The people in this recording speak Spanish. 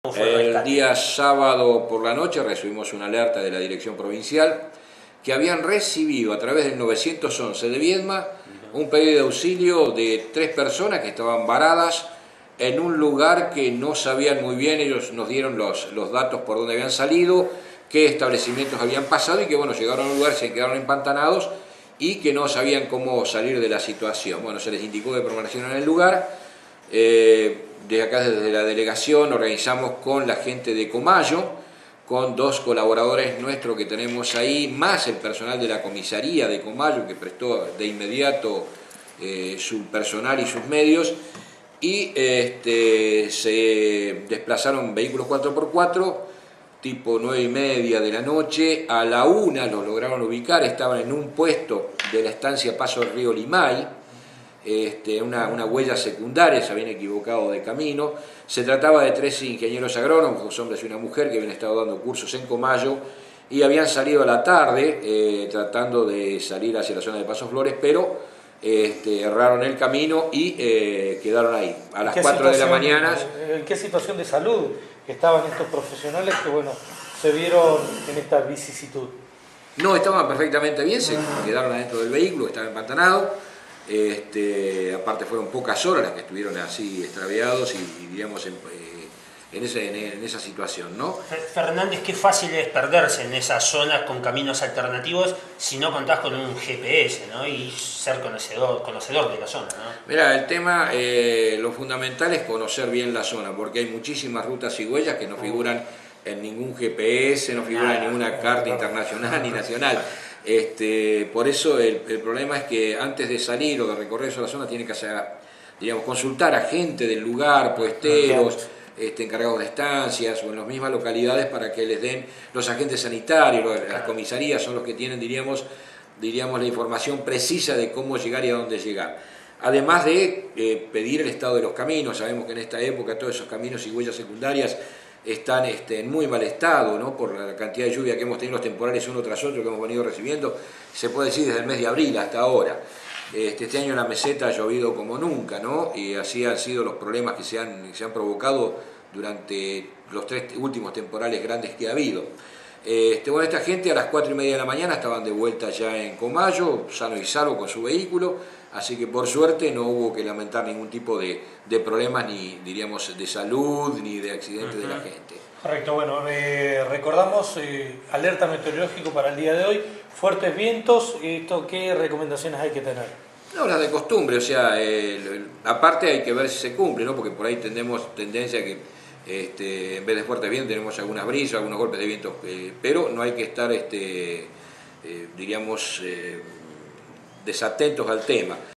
El día sábado por la noche recibimos una alerta de la Dirección Provincial que habían recibido a través del 911 de Viedma un pedido de auxilio de 3 personas que estaban varadas en un lugar que no sabían muy bien. Ellos nos dieron los datos por dónde habían salido, qué establecimientos habían pasado y que bueno, llegaron a un lugar, se quedaron empantanados y que no sabían cómo salir de la situación. Bueno, se les indicó que permanecieran en el lugar. Desde acá, desde la delegación, organizamos con la gente de Comayo, con 2 colaboradores nuestros que tenemos ahí, más el personal de la comisaría de Comayo, que prestó de inmediato su personal y sus medios, y se desplazaron vehículos 4x4, tipo 9:30 de la noche, a la 1 los lograron ubicar, estaban en un puesto de la estancia Paso del Río Limay, una huella secundaria, se habían equivocado de camino. Se trataba de 3 ingenieros agrónomos, 2 hombres y una mujer, que habían estado dando cursos en Comayo y habían salido a la tarde tratando de salir hacia la zona de Paso Flores, pero erraron el camino y quedaron ahí. A las 4 de la mañana. ¿En qué situación de salud estaban estos profesionales que bueno, se vieron en esta vicisitud? No, estaban perfectamente bien, se quedaron adentro del vehículo, estaba empantanado. Aparte fueron pocas horas las que estuvieron así extraviados y digamos en esa situación, ¿no? Fernández, qué fácil es perderse en esas zonas con caminos alternativos si no contás con un GPS, ¿no? Y ser conocedor de la zona, ¿no? Mira, el tema, lo fundamental es conocer bien la zona, porque hay muchísimas rutas y huellas que no figuran en ningún GPS, no figuran en ninguna carta internacional ni nacional. Por eso el problema es que antes de salir o de recorrer esa zona tiene que hacer, digamos, consultar a gente del lugar, puesteros, encargados de estancias o en las mismas localidades para que les den los agentes sanitarios, las comisarías son los que tienen, diríamos la información precisa de cómo llegar y a dónde llegar. Además de pedir el estado de los caminos. Sabemos que en esta época todos esos caminos y huellas secundarias están en muy mal estado, ¿no? Por la cantidad de lluvia que hemos tenido, los temporales uno tras otro que hemos venido recibiendo, se puede decir desde el mes de abril hasta ahora. Este año en la meseta ha llovido como nunca, ¿no? Y así han sido los problemas que se han provocado durante los 3 últimos temporales grandes que ha habido. Bueno, esta gente a las 4:30 de la mañana estaban de vuelta ya en Comayo, sano y salvo con su vehículo, así que por suerte no hubo que lamentar ningún tipo de problemas, ni diríamos de salud, ni de accidentes de la gente. Correcto, bueno, recordamos alerta meteorológico para el día de hoy, fuertes vientos. ¿Qué recomendaciones hay que tener? No, las de costumbre, o sea, aparte hay que ver si se cumple, ¿no? Porque por ahí tenemos tendencia a que en vez de fuertes vientos tenemos algunas brisas, algunos golpes de viento, pero no hay que estar, diríamos, desatentos al tema.